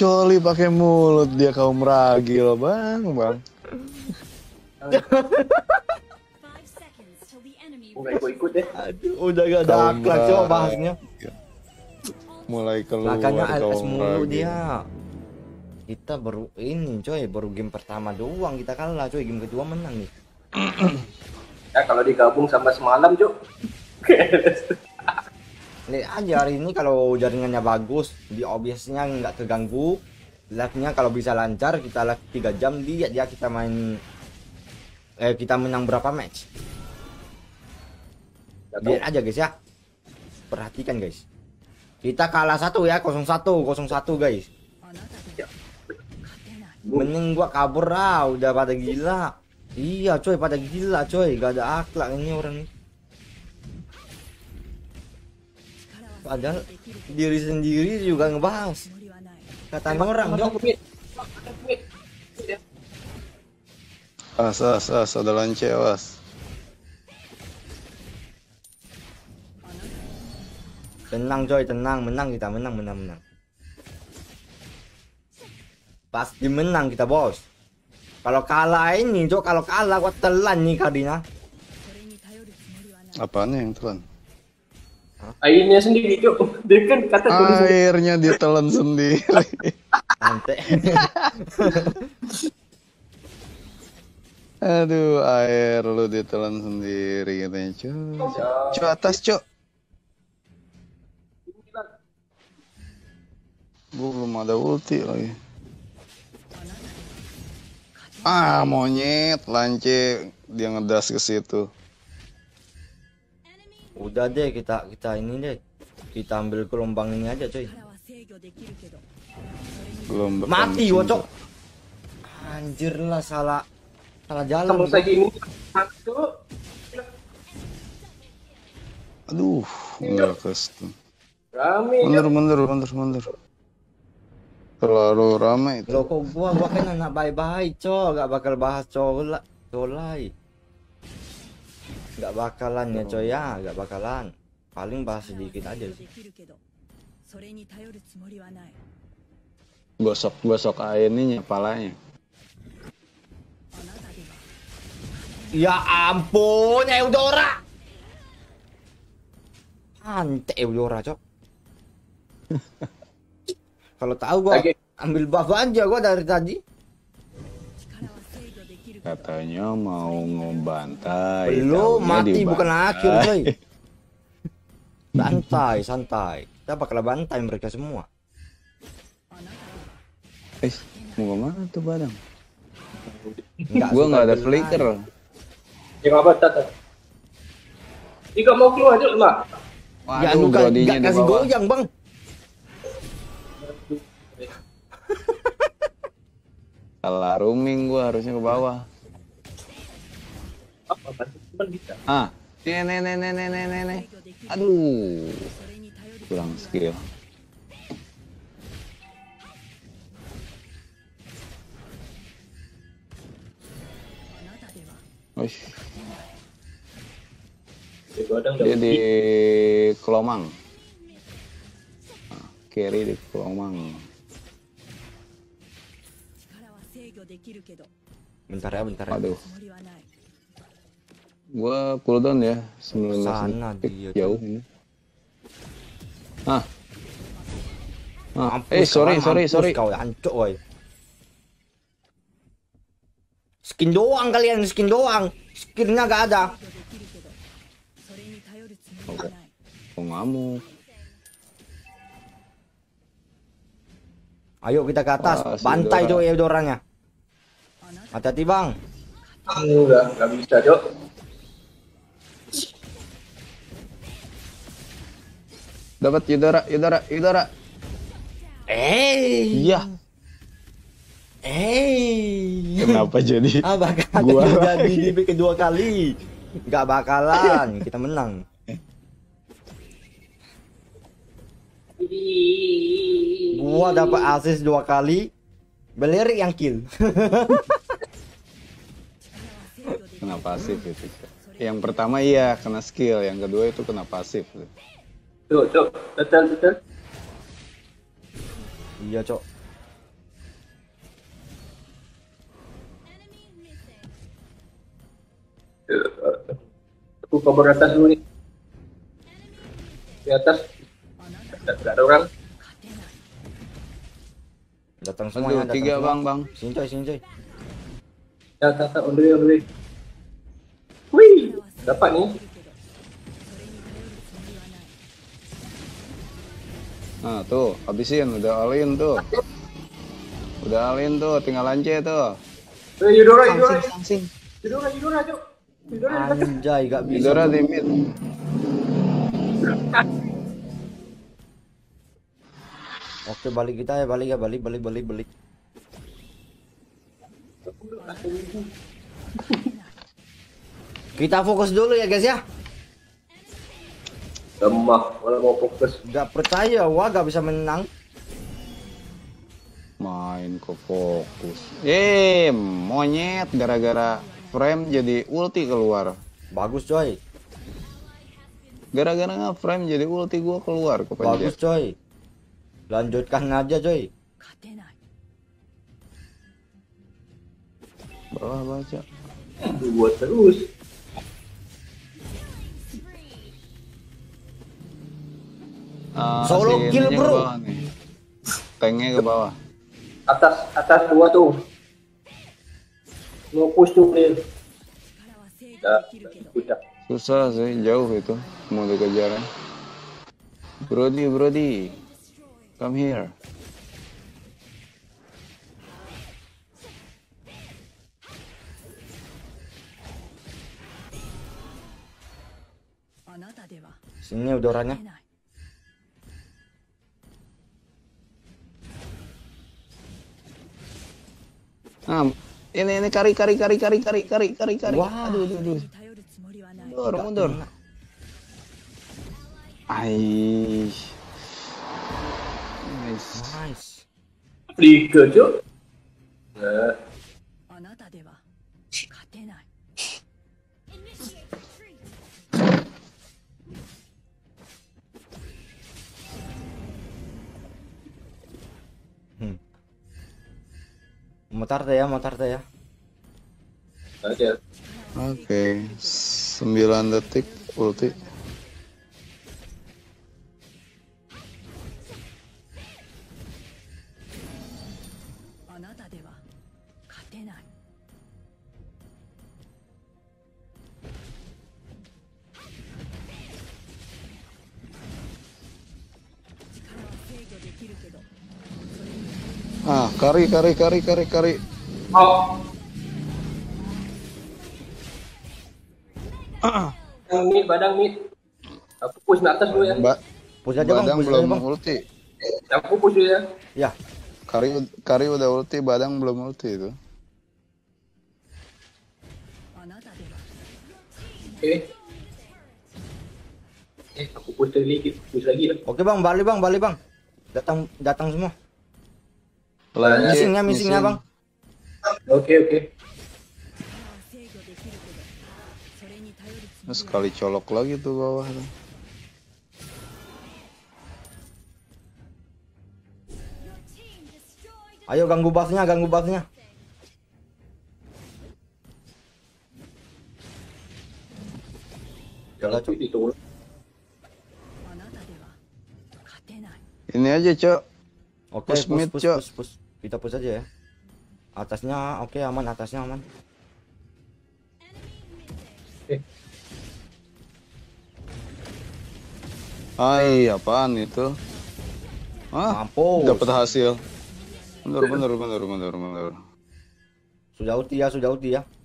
coli pakai mulut dia kaum ragil, Bang. Gue ikut deh. Aduh, udah gak ada akhlak coba bahasnya. Mulai keluar Makanya LS kaum mulu ragil. dia. Kita baru ini coy, baru game pertama doang kita kalah coy, game kedua menang nih. Ya kalau digabung sama semalam, Cuk. Lihat aja hari ini kalau jaringannya bagus, di OBS-nya nggak keganggu, live-nya kalau bisa lancar, kita live 3 jam, lihat ya kita main kita menang berapa match. Lihat aja guys ya. Perhatikan guys. Kita kalah 1 ya, 0-1 guys. Mending gua kabur udah pada gila. Iya coy, pada gila coy, gak ada akhlak ini orang nih. Padahal diri sendiri juga ngebahas. Kata orang, Jok. As, ada lance, awas. Tenang coy, tenang, menang kita, menang. Pasti menang kita, bos. Kalau kalah ini, Jok, kalau kalah gua telan nih Kardina. Apaan yang telan? Airnya sendiri, Cuk. Dia kan kata Airnya ditelan sendiri. Santai. Aduh, air lu ditelan sendiri katanya, Cuk atas, Cuk. Gua belum ada ulti lagi. Monyet, lance dia ngedas ke situ. Udah deh, kita ini deh. Kita ambil gelombang ini aja, coy. Gelombang Mati gua, cinta. Cok. Anjir lah, salah jalan. kamu lagi ini. Aduh, enggak kestu. Rame. Mundur. Terlalu ramai itu. Loh kok gua kan anak baik-baik, Cok. Gak bakal bahas colai. Gak bakalan ya, coy ya. Gak bakalan. Paling bahas sedikit aja sih. Gosok air ininya, palanya. Ya ampun, Eudora. Ante Eudora, Cok. Kalau tahu gua ambil buff aja gua dari tadi. Katanya mau ngebantai. Belum, taunya mati dibantai. bukan akhir, coy. Santai. Kita bakal bantai mereka semua. Mau kemana tuh Badang? Gua Nggak ada flicker. Ya apa tata? Jika mau keluar aja, Mak. Ya Waduh, lu kan Brodinya gak di kasih bawah. goyang, Bang. Salah roaming gua harusnya ke bawah. Apa kan bisa. Nih. Aduh. Kurang skill. Wih, dia di Kelomang. Carry di Kelomang. Bentar ya. Aduh. Gua cooldown ya 19 Sana detik dia, jauh ini. Mampus Sorry. Kau hancur, woy. Skin doang kalian, skin doang. Skillnya gak ada. Oh, ngamuk. Ayo kita ke atas, Wah, si bantai Eudora. tuh Eudoranya. Hati-hati, Bang. Enggak bisa, Cuk. Dapat Yudara. Iya. Kenapa jadi? Bakal Gua jadi di kedua kali. Gak bakalan, kita menang. Gua dapat assist 2 kali. Belerik yang kill. Kena pasif itu. Yang pertama iya kena skill, yang kedua itu kena pasif. Tuh, betul. Iya, Cok. Aku cover atas dulu nih. Di atas. Nggak ada orang. Datang Aduh, semuanya, datang 3 semua. bang. Sini coy, sini coy. Ya, on the way, on the way. Wih, dapat nih. Nah tuh, habisin, udah all-in tuh. Udah all-in tuh, tinggal lance tuh. Yudora, Sangsing. Yudora, Cuk. Yudora di dekat. Anjay, gak bisa. Idora di mid. Oke, balik kita ya, balik ya, balik. Kita fokus dulu ya guys ya. Lemah, malah mau fokus. Gak percaya, wah gak bisa menang. Main ke fokus. Monyet gara-gara frame jadi ulti keluar. Bagus coy, Gara-gara nge-frame jadi ulti gua keluar ke bagus pencet. coy. Lanjutkan aja coy. Bawah baca. Buat terus. Solo Si kill, ininya bro. ke bawah nih. Tanknya ke bawah. Atas dua tuh. Mau push tuh nih. Udah. Susah sih, jauh itu mau dikejar. Brody, come here. Sini udoranya. Nah, ini kari. Wah. Aduh. Mundur. Aish. Nice. Nice. Liga, Cuk. Nah, Motor deh ya. aja. Oke, 9 detik ulti. Kari. Oh. Badang mid. Aku push atas dulu ya. Push aja bang, Badang push aja belum bang. ulti. Aku push dulu ya. Ya, Kari udah ulti, Badang belum ulti itu. Oke. Aku push lagi lah. oke bang, balik bang. Datang semua. Lance, Missingnya bang. Oke. Terus sekali colok lagi tuh bawah tuh. Ayo ganggu buffnya. Jangan cuy ditolong. Ini aja, Cok. Oke, Push mid, Cok. push. Kita push aja ya. Atasnya oke, aman, atasnya aman. Apaan itu? Mampus. Dapat hasil. Mundur. Sudah ulti ya.